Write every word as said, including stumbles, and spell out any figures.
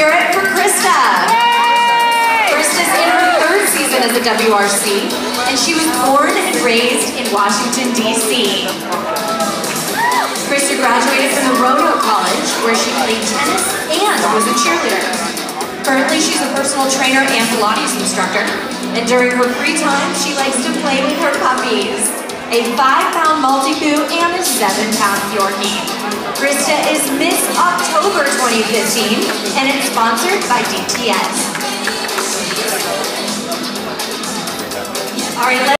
hear it for Krista. Krista's in her third season as a W R C, and she was born and raised in Washington, D C Krista graduated from the Roanoke College, where she played tennis and was a cheerleader. Currently, she's a personal trainer and Pilates instructor, and during her free time, she likes to play with her puppies, a five-pound Maltipoo and a seven-pound Yorkie. Krista is Miss October twenty fifteen, and it's sponsored by D T S. All right, let's